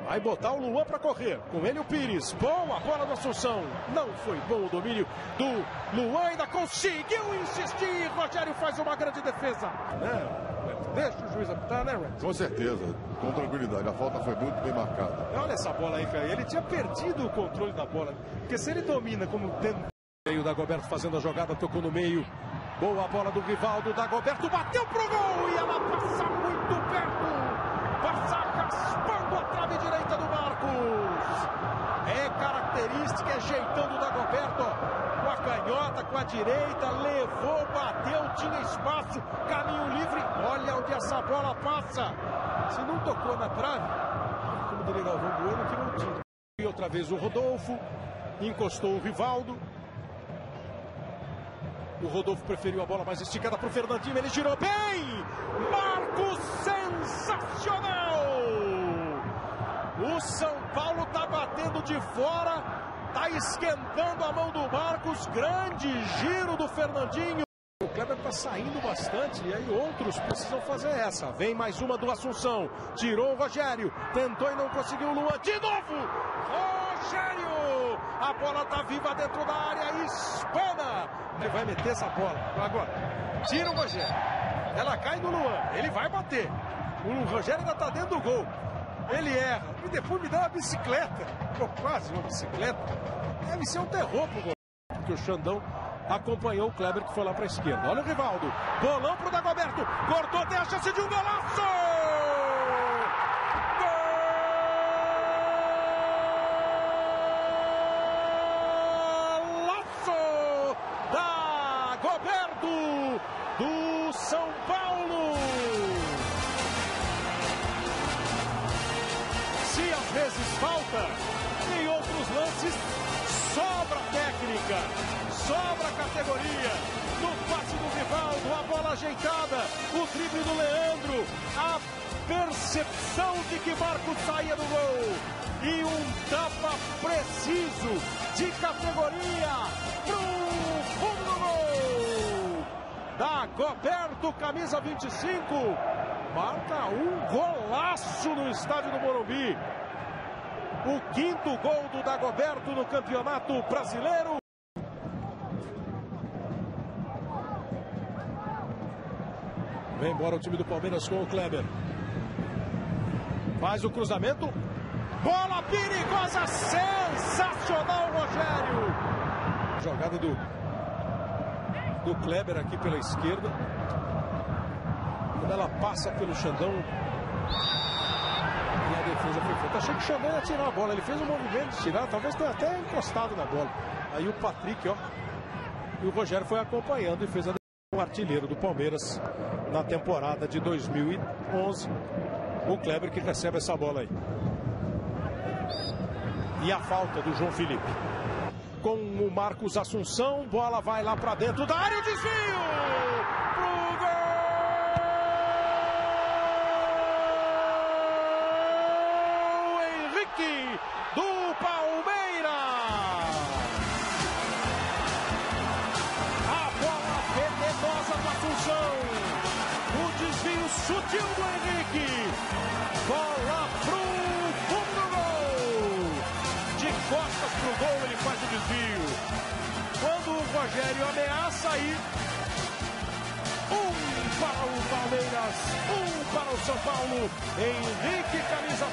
Vai botar o Luan para correr. Com ele o Pires. Boa bola do Assunção. Não foi bom o domínio do Luan. Ainda conseguiu insistir. Rogério faz uma grande defesa. Deixa o juiz apitar, né, Red? Com certeza. Com tranquilidade. A falta foi muito bem marcada. Olha essa bola aí, cara. Ele tinha perdido o controle da bola. Porque se ele domina como tendo... O Dagoberto fazendo a jogada, tocou no meio. Boa bola do Rivaldo. Dagoberto bateu pro gol. E ela passa muito perto. Passa raspando a trave direita do Marcos. É característica, é jeitão do Dagoberto. Com a canhota, com a direita. Levou, bateu, tinha espaço. Caminho livre. Olha onde essa bola passa. Se não tocou na trave, como diria Galvão Bueno, tirou o título. E outra vez o Rodolfo. Encostou o Rivaldo. O Rodolfo preferiu a bola mais esticada para o Fernandinho. Ele girou bem. Marcos, sensacional. O São Paulo está batendo de fora. Está esquentando a mão do Marcos. Grande giro do Fernandinho. O Kleber está saindo bastante. E aí outros precisam fazer essa. Vem mais uma do Assunção. Tirou o Rogério. Tentou e não conseguiu o Luan. De novo. Rogério. A bola está viva dentro da área. Espana. Ele vai meter essa bola. Agora, tira o Rogério. Ela cai no Luan. Ele vai bater. O Rogério ainda está dentro do gol. Ele erra. E depois me dá uma bicicleta. Ou quase uma bicicleta. Deve ser um terror pro gol. Porque o Xandão acompanhou o Kleber, que foi lá para a esquerda. Olha o Rivaldo. Bolão pro Dagoberto. Cortou, tem a chance de um golaço. Do São Paulo. Se às vezes falta, em outros lances sobra técnica, sobra categoria. No passe do Rivaldo, a bola ajeitada, o drible do Leandro, a percepção de que Marcos saía do gol e um tapa preciso de categoria pro fundo do gol. Dagoberto, camisa 25, marca um golaço no estádio do Morumbi. O quinto gol do Dagoberto no Campeonato Brasileiro. Vem embora o time do Palmeiras com o Kleber. Faz o cruzamento. Bola perigosa, sensacional, Rogério. Jogada do Kleber aqui pela esquerda. Quando ela passa pelo Xandão. E a defesa foi feita. Achei que o Xandão ia tirar a bola. Ele fez um movimento de tirar. Talvez tenha até encostado na bola. Aí o Patrick, ó. E o Rogério foi acompanhando e fez a defesa. O artilheiro do Palmeiras na temporada de 2011. O Kleber que recebe essa bola aí. E a falta do João Felipe. Com o Marcos Assunção, bola vai lá para dentro da área, o desvio pro gol! Henrique do Palmeiras! A bola venenosa do Assunção, o desvio sutil do Henrique, bola pro fundo do gol! De costas pro gol, ele faz o desvio. Quando o Rogério ameaça aí, um para o Palmeiras, um para o São Paulo. Henrique, camisa